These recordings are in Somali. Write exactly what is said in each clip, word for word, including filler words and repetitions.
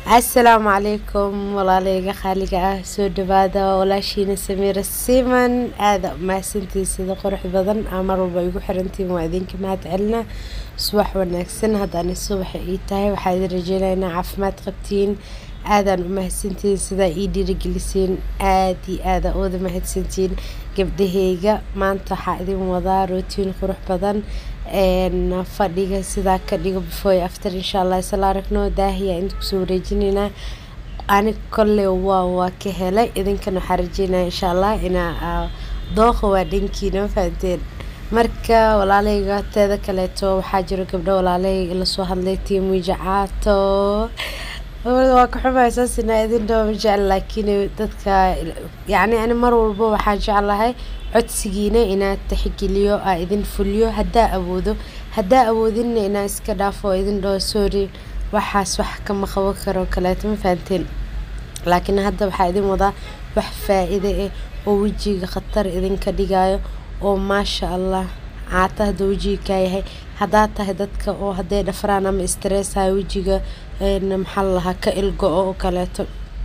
السلام عليكم والله ليga khaliga ah soo dhawaada walaashiina Samiira Siiman aad ma santii sida qurux badan amar walba igu xirantiin waa idinka mahad celina subax wanaagsan hadaan subax ii tahay waxa idin rajaynaynaa caafimaad qabtiin aadan u mahadsantiin sida ii dhiirigeliseen aad iyo aad u mahadsantiin gabdhahayga maanta waxa idin wadaa routine qurux badan een fadhiga sida ka dhigo before after inshallah isla aragno daahiya inta ku soo wareejinayna ani kolle waa waa ka helay idinkana waxa rajaynaa inshallah ina dooqa waa dhankiina faanteen marka walaalayga teeda kale to waxa jiro gabdho walaalay la soo hadlay tiim wijacaato waa ka xumaysaa sina idin doomo jecel laakiin dadka yani ani mar walba waxa jecelahay codsigiina inaad tixgeliyo aa idin fuliyo hadaa awoodo hadaa awoodin inaa iska dhaafo idin dhoo sorry waxaas wax kama qaban karo kale ma fahanteen laakiin hadda waxa idin wada wax faa'iido ah oo wajiga khatar idin ka dhigayo oo maasha Allah caata hada wajiga ka yahay hadaa tahay dadka oo haday dhafraan ama stress ay wajiga een maxal laha ka ilgo oo kaleeto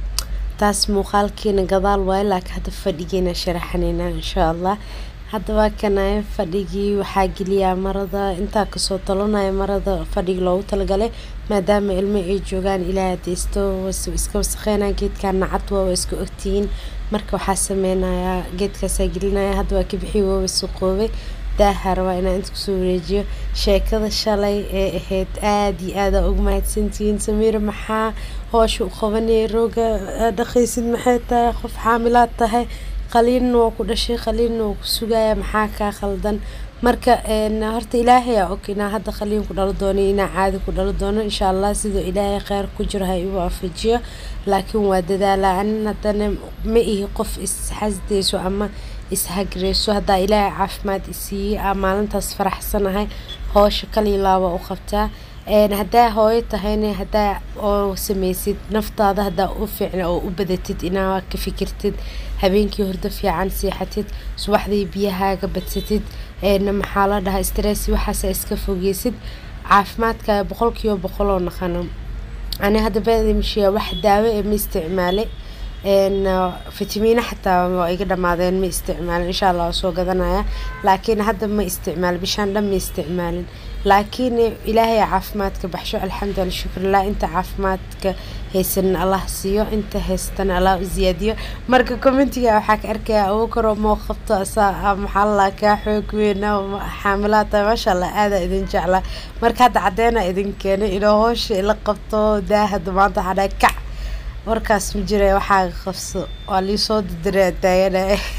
taas muuqaalkiina gadaal way laakiin hada fadhigeena sharaxanayna insha Allah hadda waa kana fadhigi waxa galiya marada inta ka soo talonay marada fadhig loogu talagalay maadaama ilmo ay joogan ilaa deesto iska wasaqeena geedkan nacad waa isku ogtiin marka waxa sameeynaya geedkaas ay gelinaya hadda waa ka bixi waa suuqoobay daahar waa inaan inta ku soo wareejiyo sheekada shalay ee ahayd aad iyo aad ugu mahadsantiin Samiira maxaa hoosh u qabanay rooga dhaqaysid maxay tahay qof xaamilaad tahay qaliin oo ku dhashay qaliin oo ku sugaya maxaa ka khaldan marka een horta ilaahay oo kina hadda qaliin ku dhalo doono ina caadi ku dhalo doono insha Allah sidoo ilaahay khayr ku jiro hay u afajiyo laakiin waa dadaalaan hadana ma ii qof is xasdeeso ama is hagreyso hada ilaahay caafimaad isii maalintaas faraxsanahay hoosh kaliya laaba u qabtaa een hada hooyo tahayna hada oo sameysid naftaada hada u fiicna oo u badatid inaa ka fikirtid habeenkii hurdo fiican seexatid subaxdii biyahaaga badsatid een maxaa la dhahaa stress waxaas iska fogeysid caafimaadka boqolkiiba boqol oo naqano ani hada baadimshiya wax daawo ee ma isticmaalay een fitamiin xataa waa iga dhamaadeen ma isticmaalin insha Allah soo gadanaya laakiin hadda ma isticmaal bishaan dhan ma isticmaalin laakiin ilaahay caafimaadka baxsho alxamdulillah shukrillah inta caafimaadka haysan Allah siiyo inta haystan Allah u ziyaadiyo marka commentiga waxa ka arkaya oo karo mo qabto asaa maxalla ka xoog weyn oo xaamilaata masha Allah aad idin jecla marka hadda cadeena idin keenay inoo hoosh la qabto daahad maanta hada kac warkaas ma jiray waxa qabso waa li soo diray taayana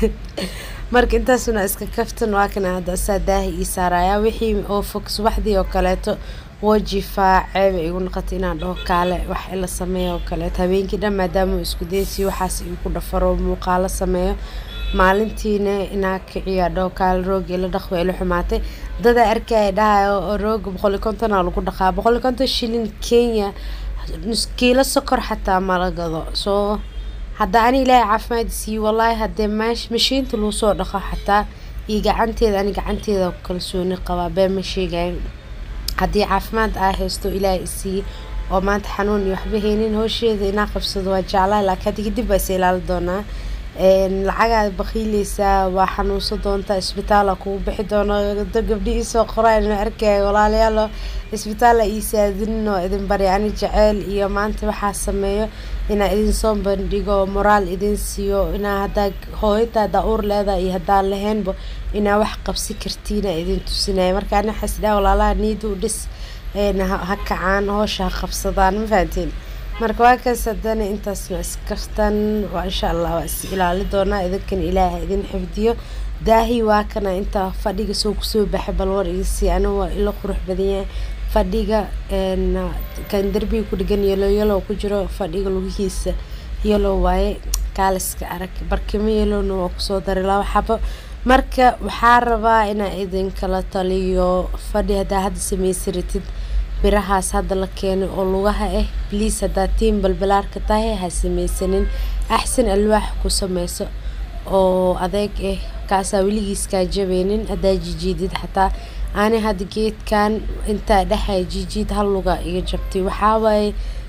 marka intaasuna iska kaftan waa kana hada saadaah ii saaraya wixii oo fox waxdii oo kaleeto wajifa ceeb igu noqotay inaan dhaho kaale wax ila sameeyo kaleeto habeenkii dhan maadaama isku deysii waxaas ii ku dhafaro muuqaalo sameeyo maalintiina inaa kiciya dhaho kaale roog ila dhaqo ila xumaatay dad arkay dhahayo roog boqol iyo konton lagu dhaqaa boqol iyo konton shilin Kenya nus kiilo sokor xataa ma la gado soo hada ani ilaahay caafimaad sii wallahi hada maash mashiinta loo soo dhaqo xataa ii gacanteeda ani gacanteeda kalsooni qaba baa ma sheegay hadii caafimaad ah haysto ilaahay sii oo maanta xanuun iyo waxba heenin hoosheeda ina qabsado waa jeclaa laakiin dib baa ilaal doona een lacag baqiilaysa waa xanuunsan doonta isbitaal ku bixi doona gabdhii soo qoraan arkay walaalayaal isbitaal ay saadino idin bari ani jecel iyo maanta waxa sameeyo ina idin soo bandhigo moral idin siiyo ina hada hooyada uur leedahay iyo hada lahaynba ina wax qabsi kartiina idin tusinay marka ana xasdaa walaalaha niidu dhis een ha kacaan hoosha qabsadaan ma fahanteen marka waa ka sadana intaas ma iskaftan waa insha Allah waa is ilaali doona idinkan ilaahay idin xifdiyo daahi waa kana inta fadhiga soo ku soo baxay bal war isi ana waa ila qurux badan yahay fadhiga een kan darbi ku dhigan yelo yelo ku jiro fadhiga lugihiisa yelo waaye kaaliska arag barkimo yelo noo ku soo daray laba xabo marka waxa rabaa ina idin kala taliyo fadhiga hada sameysirtid birahaas hada la keenay oo lugaha ah please hada team balbalaarka tahay ha sameysanin ahsan alwaax ku sameyso oo adeeg ah kaasa wiligiis ka jabeenin hada jijiidid xataa ani had geedkan inta dhaxay jijiid hal luga iga jabtay waxa way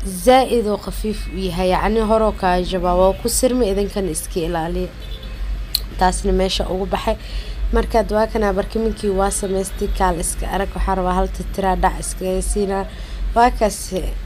زائد وخفيف وياها يعني هروكا جبا وكسر ما إذا كان إسكي إلالي تاسنا ماشى أو بحي markaad waa kana barkiminkii waa sameystay kaal iska arag waxa rabaa hal tira dhac iska siina waa kaas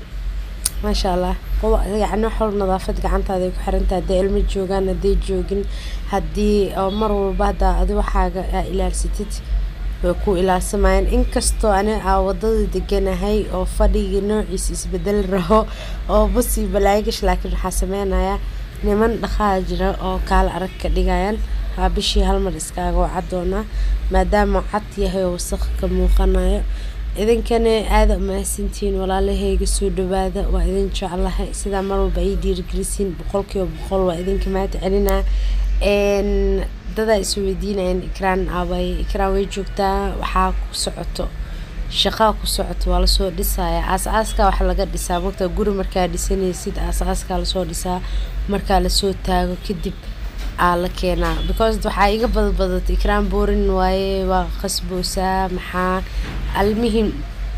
ma sha Allah qowa yani xol nadaafad gacantaada ay ku xirantahay hadii ilmo joogan hadii joogin hadii mar walba hada adi waxaaga ilaalsatid way ku ilaalsamayeen inkastoo ana aa wadada deganahay oo fadhiga noociisa isbedel raho oo busi balaagish laakiin waxa sameynaya niman dhaqaa jira oo kaal arag ka dhigayaan bishii hal mar iskaaga waa cadoona maadaama cad yahay oo wasakh ka muuqanayo idinkana aad u maasintiin walaalahayga soo dhawaada waa idin jecelahay sida mar walba ay dhiirigelisiin boqolkiiba boqol waa idinka maad celinaa een dada isweydiinayaan ikraan aabay ikraan way joogtaa waxa ku socoto shaqa ku socoto wala soo dhisaya aasaaska wax laga dhisaa waqti guri markaa dhisanaysid aasaaska la soo dhisaa marka la soo taago kadib ala keena because waxa iga badbadatay ikraan boorin waaye waa qasboosa maxaa almuhim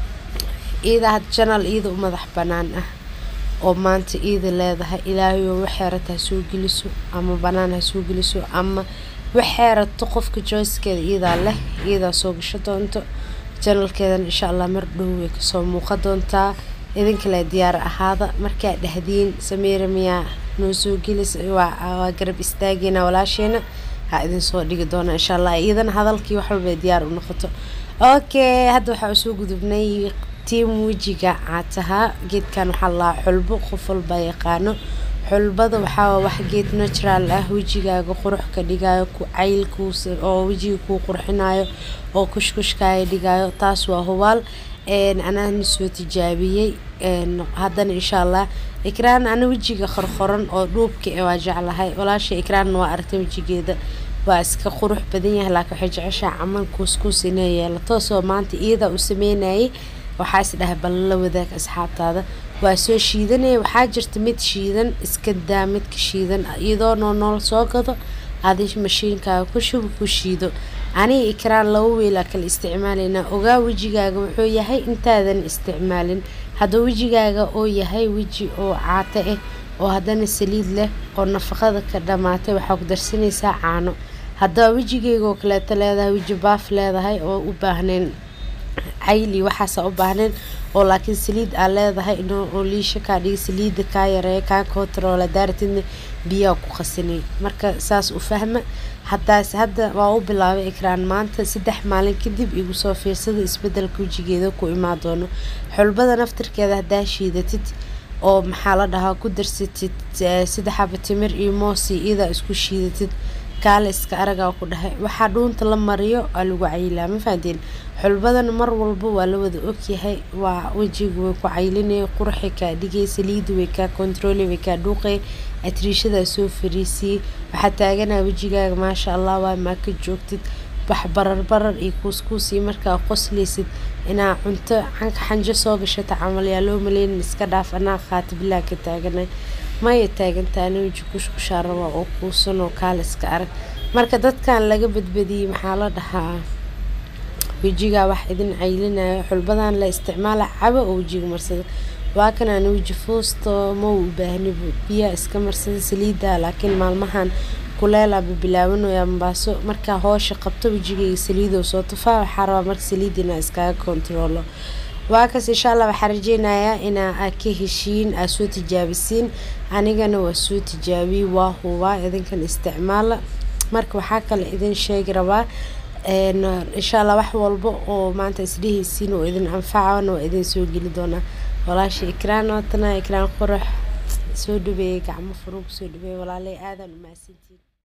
ida had channel ida u madax banaan ah oo maanta ida leedahay ilaahay oo waxeerata soo geliso ama banaan ha soo geliso ama waxeerato qofka choice-keeda ida leh ida soo gasho doonto channel-keedan insha Allah mar dhow way ka soo muuqan doontaa idinka la diyaar ahaada marka dhahdeen Sameera miya noo soo gelis waa garab istaagina walaasheena ha idin soo dhigi doona insha Allah iidan hadalkii wax walba diyaar u noqoto okay hadda waxa soo gudubnay team wajiga caataha geedkan waxa la xulbo qof walba yaqaano xulbada waxa wax geed natural ah wajigaaga qurux ka dhigayo ku caylku oo wajiga ku qurxinayo oo kushkushkaaga dhigayo taas waa hubaal een ana soo tijaabiyay een haddana insha Allah ikraan ana wajiga qorqoran oo dhuubka ee waa jeclahay walaasha ikraan waa aragtay wajigeeda waa iska qurux badan yahay laakiin waxa jeceshaa aman kuuskuus inay yeelato soo maanta iyada u sameynay waxa is dhahay bal la wadaag asxaabtaada waa soo shiidanay waxa jirta mid shiidan iska daa mid ka shiidan iyadoo nool soo gado adish mashiinka ku shub ku shiido ani ikraan law weela kala isticmaalina ogaa wajigaaga wuxuu yahay intaadan isticmaalin hada wajigaaga oo yahay waji oo caata ah oo hadana saliid leh oo nafaqada ka dhamaatay waxa ku darsanaysaa caano hada wajigaaga oo kala leedahay waji baaf leedahay oo u baahneen ayli waxa u baahneen oo laakiin saliid aan leedahay inoo oo liisha ka dhig saliid ka yareey ka control daartin biyo ku qasanay marka saas u fahma hadaa hadda waa u bilaabay ikraan maanta saddex maalin kadib igu soo fiirsada isbedelka wajigeeda ku imaadoono xulbada naftirkeeda hadaa shiidatid oo maxaa la dhahaa ku darsatid saddex xabo timir iyo moos ida isku shiidatid kaal iska araga ku dhahay waxa dhuunta la mariyo lagu caylaa ma fahanteen xulbadan mar walba waa la wada ogyahay waa wajigu way ku caylinay qurxi ka dhigay saliid way ka control way ka dhuuqay atriishada soo fariisi waxa taagana wajigaaga ma sha Allah waa ma ka joogtid wax barar barar iyo kuuskuusi marka qoslaysid ina cunto canka xanjo soo gashata amal yaa loo maleyn iska dhaaf ana qaatib bilaa ka taaganay ma ay taagantaan waji kushku shaarwa oo kuusan oo kaal iska arag marka dadkan laga badbadiyay maxaa la dhahaa wajiga wax idin caylinayo xulbadan la isticmaala caba oo wajiga marsada waa kana waji foosto ma u baahni biya iska marsada saliida laakiin maalmahan kuleela bilaawano ya mbaaso marka hoosha qabto wajiga saliido soo tufaa waxa rabaa marka saliidina iska controlo waa kaas insha Allah waxa rajeenayaa ina ka heshiin soo tijaabisiin anigana waa soo tijaabi waa huwa idinkan isticmaala marka waxa kale idin sheegi rabaa een insha Allah wax walba oo maanta isdhihiisiin oo idin anfacana oo idin soo gali doona walaasha ikraan oo tana ikraan qurux soo dhubay gacmo furug soo dhubay walaalay aadan u maasantiin